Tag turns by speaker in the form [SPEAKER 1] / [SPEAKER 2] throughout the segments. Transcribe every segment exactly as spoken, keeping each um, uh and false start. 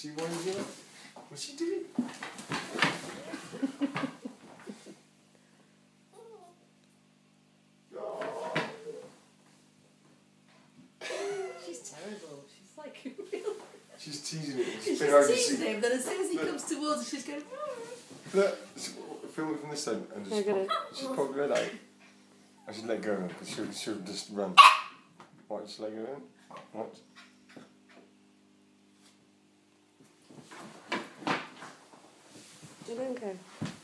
[SPEAKER 1] She winding you up? What's she doing?
[SPEAKER 2] She's terrible. She's like real.
[SPEAKER 1] She's teasing him. It's
[SPEAKER 2] She's
[SPEAKER 1] been hard to
[SPEAKER 2] teasing
[SPEAKER 1] see.
[SPEAKER 2] him, then as soon as he
[SPEAKER 1] Look.
[SPEAKER 2] comes towards her, she's going.
[SPEAKER 1] Look, film it from this side and just
[SPEAKER 3] Look at
[SPEAKER 1] pop, just pop her head out. I should let go of her because she'll, she'll just run. Watch, let go of him. Watch.
[SPEAKER 3] I don't care.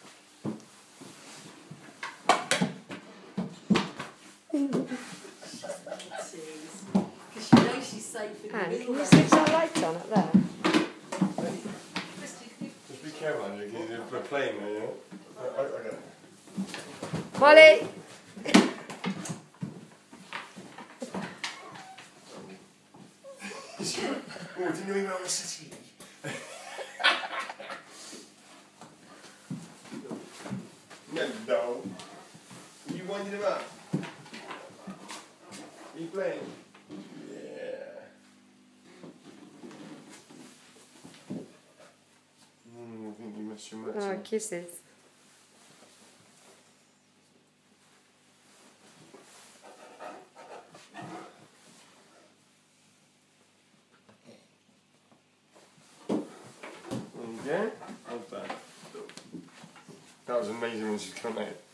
[SPEAKER 2] Because she knows she's safe in the
[SPEAKER 3] Anne,
[SPEAKER 2] middle.
[SPEAKER 3] can you
[SPEAKER 2] there.
[SPEAKER 3] switch that light on up there?
[SPEAKER 2] Christy, can you-
[SPEAKER 1] Just be careful, Andrew, because you're playing there, you know? I, I, I got it.
[SPEAKER 3] Molly!
[SPEAKER 1] Oh, didn't you email the city? No, no. Are you winding him up? Are you playing? Yeah. Mm, I think you missed your match.
[SPEAKER 3] Oh, kisses.
[SPEAKER 1] There you go. How's that? That was amazing when she come out.